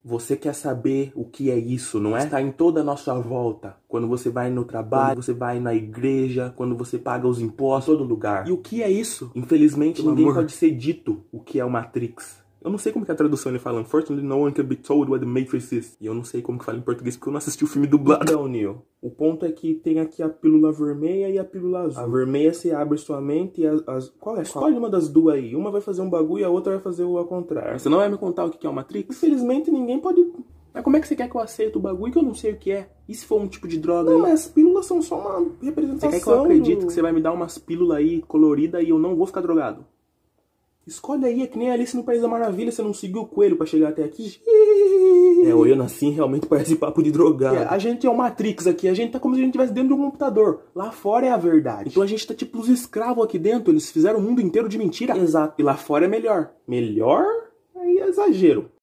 Você quer saber o que é isso, não é? Está em toda a nossa volta. Quando você vai no trabalho, quando você vai na igreja, quando você paga os impostos, em todo lugar. E o que é isso? Infelizmente, ninguém pode ser dito o que é o Matrix. Eu não sei como que é a tradução ele fala. Unfortunately, no one can be told what the Matrix is. E eu não sei como que fala em português, porque eu não assisti o filme dublado. Então, Neo, o ponto é que tem aqui a pílula vermelha e a pílula azul. A vermelha você abre sua mente e qual é? Escolhe uma das duas aí. Uma vai fazer um bagulho e a outra vai fazer o ao contrário. Você não vai me contar o que é o Matrix? Infelizmente, ninguém pode... Mas como é que você quer que eu aceite o bagulho que eu não sei o que é? E se for um tipo de droga? Não, mas as pílulas são só uma representação. Você quer que eu acredite que você vai me dar umas pílulas aí coloridas e eu não vou ficar drogado? Escolhe aí, é que nem Alice no País da Maravilha, você não seguiu o coelho pra chegar até aqui? É, olhando assim, realmente parece papo de drogado. A gente é o Matrix aqui, a gente tá como se a gente estivesse dentro de um computador. Lá fora é a verdade. Então a gente tá tipo os escravos aqui dentro, eles fizeram o mundo inteiro de mentira. Exato. E lá fora é melhor. Melhor? Aí é exagero.